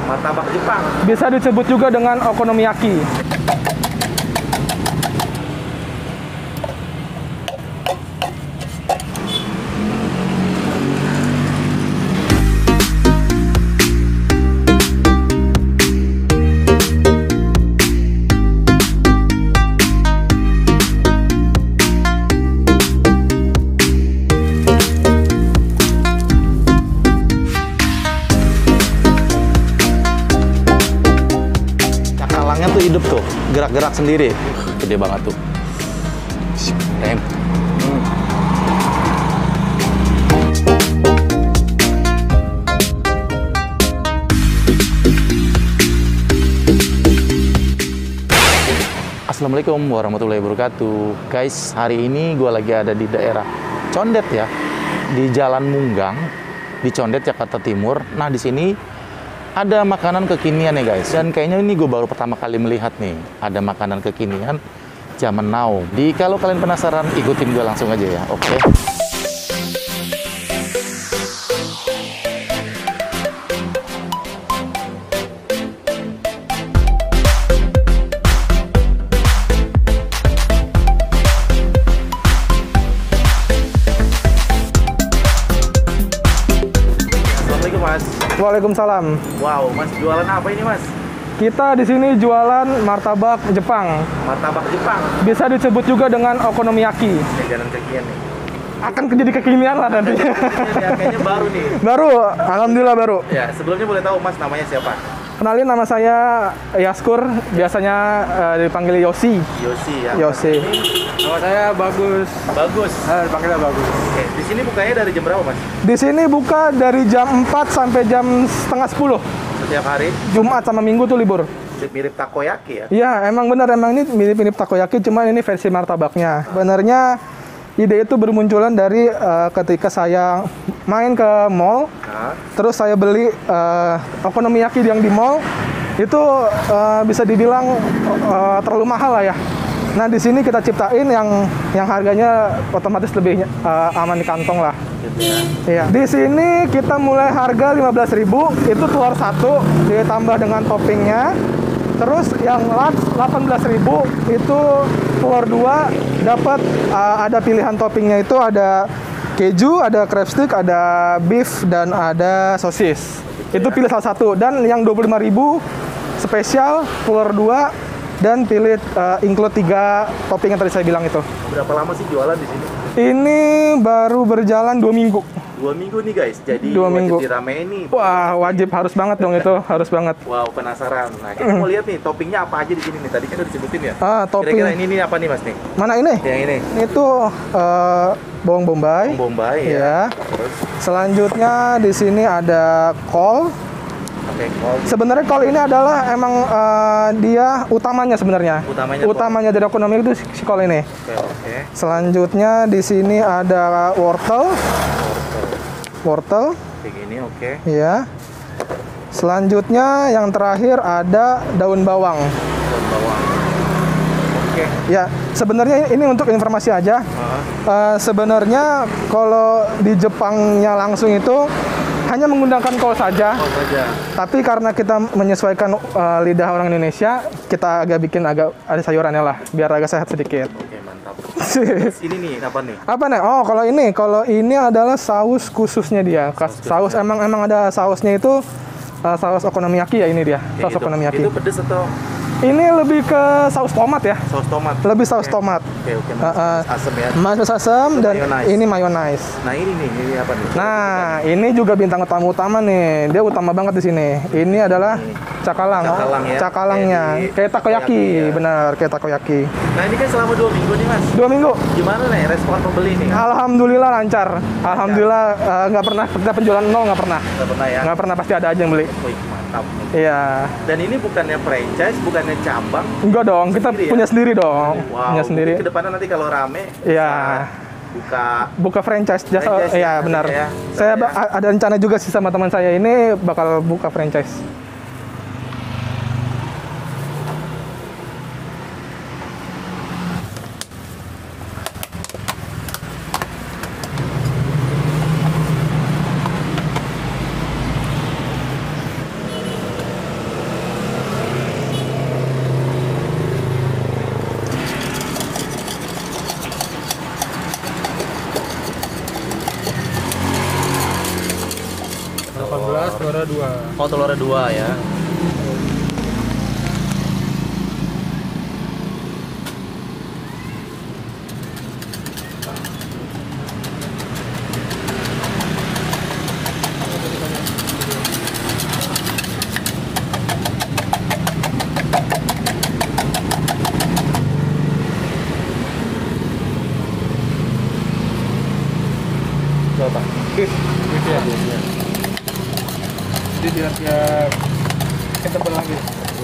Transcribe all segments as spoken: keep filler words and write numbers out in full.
Martabak Jepang. Bisa disebut juga dengan okonomiyaki. Cakalangnya tuh hidup tuh, gerak-gerak sendiri. Gede banget tuh. Rem. Hmm. Assalamualaikum warahmatullahi wabarakatuh. Guys, hari ini gue lagi ada di daerah Condet ya, di Jalan Munggang, di Condet, Jakarta Timur. Nah, di sini ada makanan kekinian ya guys. Dan kayaknya ini gue baru pertama kali melihat nih, ada makanan kekinian zaman now. Di kalau kalian penasaran, ikutin gue langsung aja ya, oke? Okay? Mas. Waalaikumsalam. Wow, Mas jualan apa ini, Mas? Kita di sini jualan martabak Jepang. Martabak Jepang. Bisa disebut juga dengan okonomiyaki. Jajanan kekinian nih. Akan jadi kekinian lah nantinya. Ya, kayaknya baru nih. Baru, alhamdulillah baru. Ya, sebelumnya boleh tahu Mas namanya siapa? Kenalin, nama saya Yaskur, biasanya uh, dipanggil Yosi. Yosi ya. Yosi. Nama saya Bagus. Bagus. Ah, dipanggilnya Bagus. Oke, di sini bukanya dari jam berapa, Mas? Di sini buka dari jam empat sampai jam setengah sepuluh. Setiap hari? Jumat sama Minggu tuh libur. Mirip takoyaki ya? Iya, emang bener, emang ini mirip-mirip takoyaki, cuma ini versi martabaknya. Sebenarnya ide itu bermunculan dari uh, ketika saya main ke mall, Nah. terus saya beli uh, okonomiyaki yang di mall, itu uh, bisa dibilang uh, terlalu mahal lah ya. Nah, di sini kita ciptain yang yang harganya otomatis lebih uh, aman di kantong lah. Gitu ya. Iya. Di sini kita mulai harga lima belas ribu, itu telur satu ditambah dengan toppingnya. Terus yang large delapan belas ribu itu telur dua, dapat uh, ada pilihan toppingnya itu ada keju, ada crab stick, ada beef, dan ada sosis. Itu pilih salah satu. Dan yang dua puluh lima ribu spesial telur dua dan pilih uh, include tiga topping yang tadi saya bilang itu. Berapa lama sih jualan di sini? Ini baru berjalan dua minggu. Dua minggu nih guys, jadi Dua wajib minggu. diramein nih. Wah, wajib, harus banget dong itu, harus banget. Wow, penasaran. Nah, kita mau lihat nih toppingnya apa aja di sini nih. Tadi kan udah disebutin ya. Ah, topping. Kira-kira ini nih apa nih Mas nih? Mana ini? Yang ini. Itu uh, bawang bombay. Bawang bombay ya. Ya. Terus Selanjutnya di sini ada kol. pakai kol. Sebenarnya kol ini adalah emang uh, dia utamanya sebenarnya. Utamanya Utamanya dari ekonomi itu si si kol ini. Oke, oke. Selanjutnya di sini ada wortel. Wortel. Kayak gini, oke. Ya. Selanjutnya yang terakhir ada daun bawang. Daun bawang. Oke. Ya, sebenarnya ini untuk informasi aja. Heeh. Uh, sebenarnya kalau di Jepangnya langsung itu hanya menggunakan kol saja. Kol saja. Tapi karena kita menyesuaikan uh, lidah orang Indonesia, kita agak bikin agak ada sayurannya lah, biar agak sehat sedikit. Oke, mantap. Terus ini nih, apa nih? Apa nih? Oh, kalau ini, kalau ini adalah saus khususnya dia. Kas- Saus, khususnya. emang emang ada sausnya itu, uh, saus okonomiyaki ya ini dia. Kayak Saus gitu. okonomiyaki. Itu pedes atau Ini lebih ke saus tomat ya. saus tomat? Lebih saus Oke. tomat. Oke, oke. Uh, uh, Asem ya. Manis asam Itu dan mayonnaise. ini mayonnaise. Nah, ini nih, ini apa nih? Nah, ini juga bintang utama-utama nih. Dia utama banget di sini. Ini adalah cakalang. Cakalang ya. Cakalangnya. Kayak di- Kayak takoyaki, takoyaki, ya. benar, kayak takoyaki. Nah, ini kan selama dua minggu nih, Mas. Dua minggu. Gimana nih respon pembeli nih? Alhamdulillah lancar. Alhamdulillah eh, nggak pernah kita penjualan nol, nggak pernah. Nggak pernah ya? Nggak pernah, pasti ada aja yang beli. Wih, mantap. Iya. Dan ini bukannya franchise, bukannya cabang. Enggak dong, kita Sendiri ya? punya sendiri dong. Wow, Punya sendiri. Ke depannya nanti kalau rame, Iya. buka Buka franchise jasa. Franchise Iya, ya, benar. ya. Saya Ya. ba- ada rencana juga sih sama teman saya ini bakal buka franchise. delapan belas, telurnya dua. Oh, telurnya dua ya. Coba. Beef, beef ya. Jadi biar dia ketebal lagi.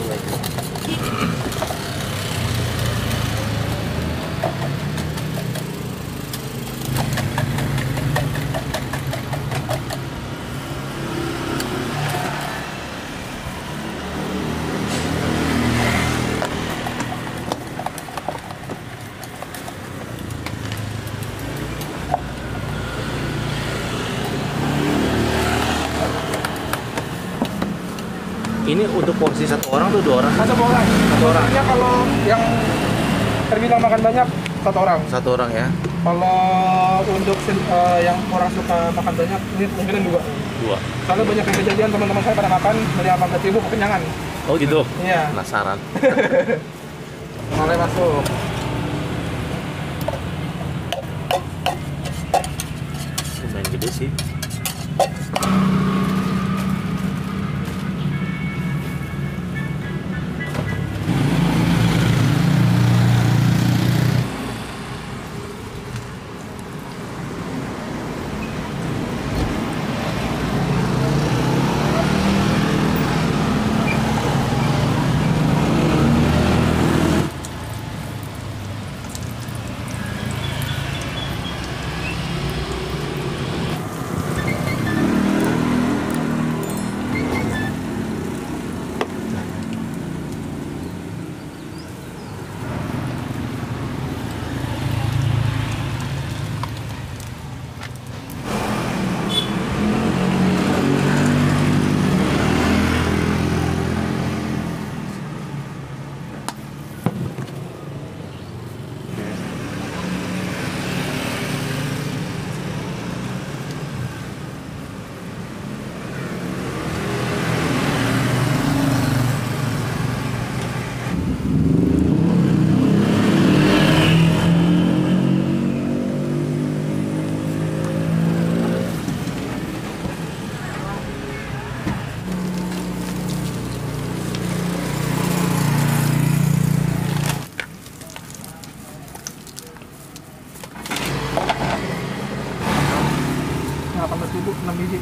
Ini untuk porsi satu orang tuh dua orang? Satu orang. Satu orang. Biasanya kalau yang terbilang makan banyak satu orang. Satu orang ya? Kalau untuk uh, yang orang suka makan banyak, ini kemungkinan dua. Dua. Soalnya banyak yang kejadian teman-teman saya pada makan dari delapan belas ribu kekenyangan. Oh gitu? Iya. Penasaran. Mulai masuk. Lumayan gede sih. delapan belas ribu, enam biji.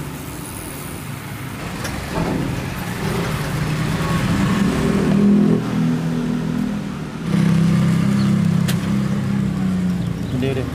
Udah, udah.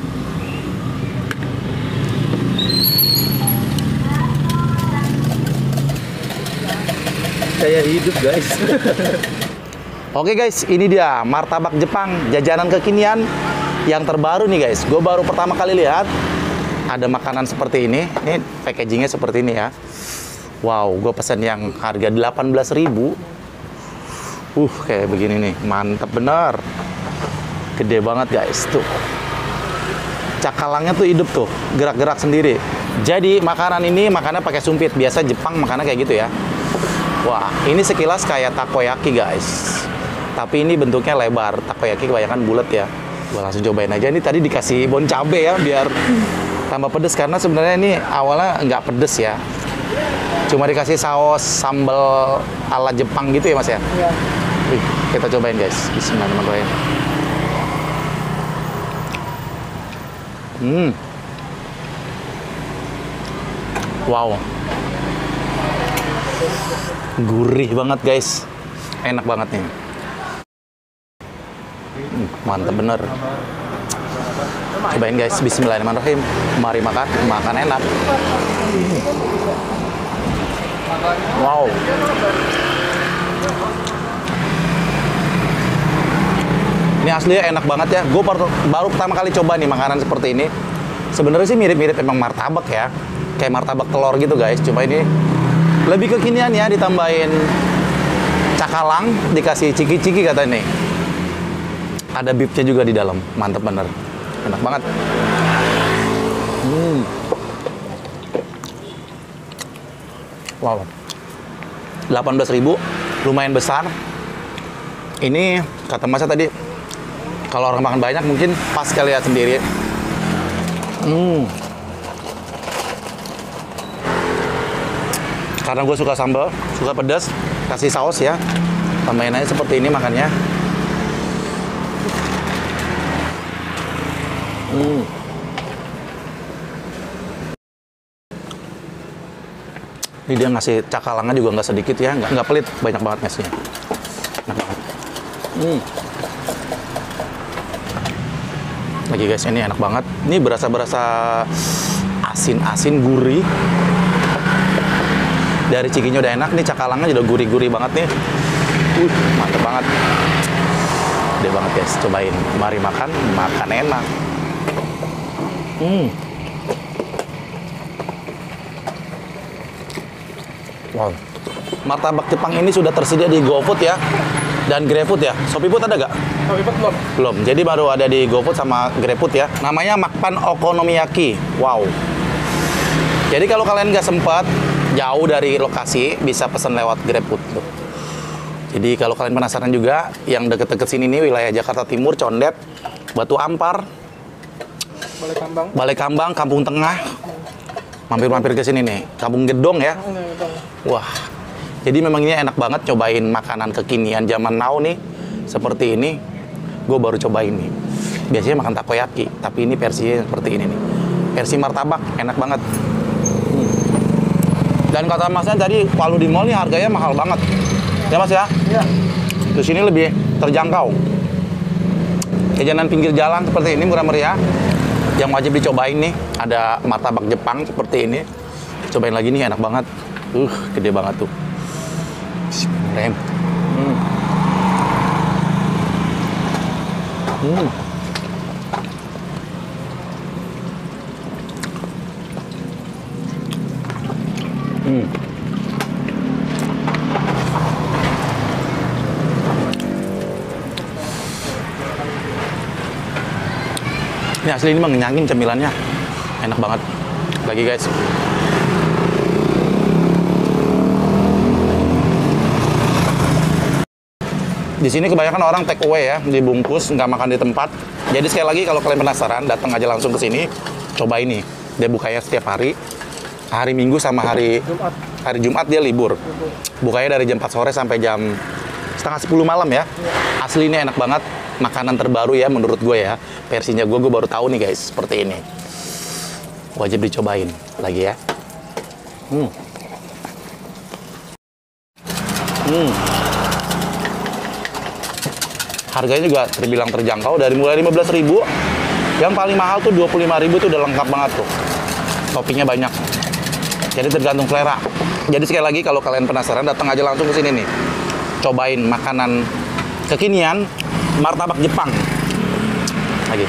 Kayak hidup guys. Oke guys, ini dia martabak Jepang, jajanan kekinian yang terbaru nih guys. Gue baru pertama kali lihat ada makanan seperti ini. Ini packagingnya seperti ini ya. Wow, gue pesen yang harga delapan belas ribu. Uh, kayak begini nih, mantep bener. Gede banget guys, tuh. Cakalangnya tuh hidup tuh, gerak-gerak sendiri. Jadi makanan ini makannya pakai sumpit. Biasa Jepang makannya kayak gitu ya. Wah, ini sekilas kayak takoyaki guys. Tapi ini bentuknya lebar. Takoyaki kebanyakan bulat ya. Gue langsung cobain aja. Ini tadi dikasih bon cabe ya, biar tambah pedes. Karena sebenarnya ini awalnya nggak pedes ya. Cuma dikasih saus sambal ala Jepang gitu ya mas ya. Iya. Wih, kita cobain guys. Bismillahirrahmanirrahim. Hmm. Wow. Gurih banget guys. Enak banget nih. Hmm, mantep bener. Cobain guys. Bismillahirrahmanirrahim. Mari makan. Makan enak. Wow. Ini aslinya enak banget ya. Gue baru, baru pertama kali coba nih makanan seperti ini. Sebenarnya sih mirip-mirip emang martabak ya. Kayak martabak telur gitu guys. Cuma ini lebih kekinian ya, ditambahin cakalang, dikasih ciki-ciki kata ini. Ada beefnya juga di dalam. Mantep bener. Enak banget. Hmm. Wow. delapan belas ribu, lumayan besar. Ini kata Masnya tadi, kalau orang makan banyak mungkin pas kali ya sendiri. Hmm. Karena gue suka sambal, suka pedas, kasih saus ya. Tambahin aja seperti ini makannya. Hmm. Ini dia ngasih cakalangnya juga nggak sedikit ya, nggak nggak pelit, banyak banget ngasihnya. Enak banget. Hmm. Lagi guys, ini enak banget. Ini berasa-berasa asin-asin, gurih. Dari cikinya udah enak, nih cakalangnya udah gurih-gurih banget nih. Uh, mantep banget. Gede banget guys, cobain. Mari makan, makan enak. Hmm. Wow. Martabak Jepang ini sudah tersedia di GoFood ya. Dan GrabFood ya. ShopeeFood ada nggak? ShopeeFood belum. Belum. Jadi baru ada di GoFood sama GrabFood ya. Namanya Makpan Okonomiyaki. Wow. Jadi kalau kalian nggak sempat jauh dari lokasi, bisa pesan lewat GrabFood tuh. Jadi kalau kalian penasaran juga, yang deket-deket sini nih, wilayah Jakarta Timur, Condet, Batu Ampar, Balai Kambang. Balai Kambang, Kampung Tengah, mampir-mampir ke sini nih, Kampung Gedong ya. Wah, jadi memang ini enak banget cobain makanan kekinian zaman now nih, seperti ini. Gue baru cobain nih. Biasanya makan takoyaki, tapi ini versinya seperti ini nih. Versi martabak, enak banget. Hmm. Dan kata Masnya tadi, kalau di mall nih harganya mahal banget. Ya Mas ya? Iya. Di sini lebih terjangkau. Jajanan pinggir jalan seperti ini murah meriah. Yang wajib dicobain nih, ada martabak Jepang seperti ini. Cobain lagi nih, enak banget. Uh, gede banget tuh. Bismillahirrahmanirrahim. Hmm. Hmm. Hmm. Ini asli, ini mengenyangin cemilannya. Enak banget. Lagi guys. Di sini kebanyakan orang take away ya, dibungkus, nggak makan di tempat. Jadi sekali lagi kalau kalian penasaran, datang aja langsung ke sini. Coba ini. Dia bukanya setiap hari. Hari Minggu sama hari Jumat. Hari Jumat dia libur. Bukanya dari jam empat sore sampai jam setengah sepuluh malam ya. Asli ini enak banget. Makanan terbaru ya menurut gue ya. Versinya gue, gue baru tahu nih guys, seperti ini. Wajib dicobain lagi ya. Hmm. Hmm. Harganya juga terbilang terjangkau, dari mulai lima belas ribu. Yang paling mahal tuh dua puluh lima ribu tuh udah lengkap banget tuh. Toppingnya banyak. Jadi tergantung selera. Jadi sekali lagi kalau kalian penasaran, datang aja langsung ke sini nih. Cobain makanan kekinian martabak Jepang. Lagi.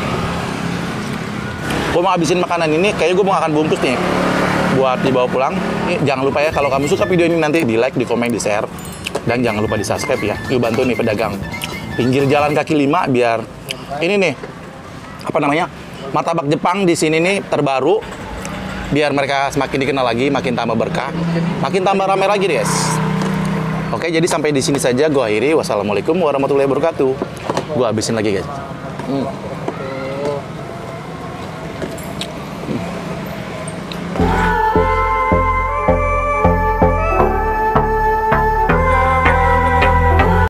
Gue mau habisin makanan ini, kayaknya gue mau akan bungkus nih buat dibawa pulang. Nih, jangan lupa ya, kalau kamu suka video ini nanti di like, di komen, di share, dan jangan lupa di subscribe ya. Yuk bantu nih pedagang pinggir jalan kaki lima biar ini nih apa namanya martabak Jepang di sini nih terbaru, biar mereka semakin dikenal lagi, makin tambah berkah, makin tambah ramai lagi guys. Oke, jadi sampai di sini saja gue akhiri. Wassalamualaikum warahmatullahi wabarakatuh. Gue habisin lagi guys. Hmm.